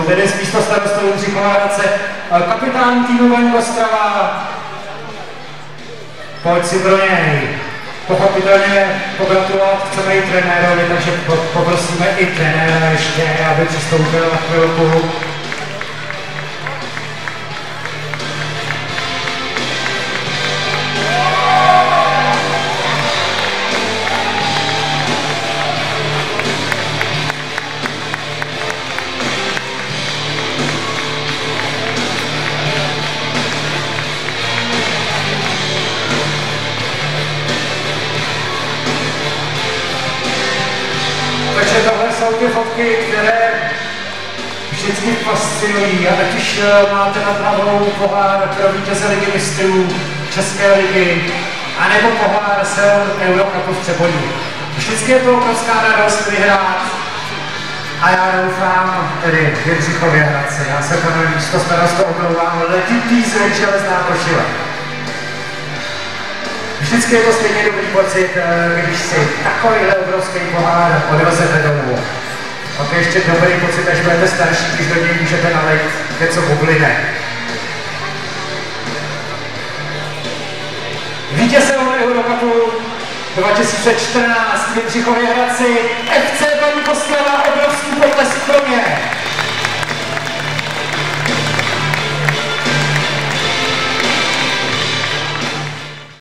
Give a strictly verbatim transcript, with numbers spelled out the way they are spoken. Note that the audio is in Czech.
tedy z místo starostou Jindřichova Hradce, kapitán týmu Venk Ostrava. Pojď si pro něj. Pochopitelně pogratulovat chceme i trenérovi, takže poprosíme i trenéra ještě, aby přistoupil na chvilku. Takže tohle jsou ty fotky, které vždycky fascinují. A ať už máte nad hlavou pohár pro vítěze ligy mistrů České ligy, anebo pohár sil Eurocupu v Třeboní. Vždycky je to obrovská radost vyhrát. A já doufám, tedy v Jindřichově Hradci. Já se panu místo starostu omlouvám, letitý zvěk železná košile. Vždycky je to stejně dobrý pocit, když si takovýhle obrovský pohár odvezete domů. Pak je ještě dobrý pocit, až budete starší, když do něj můžete nalejt něco bubline. Vítězem Eurocupu dva tisíce čtrnáct v Jindřichově Hradci F C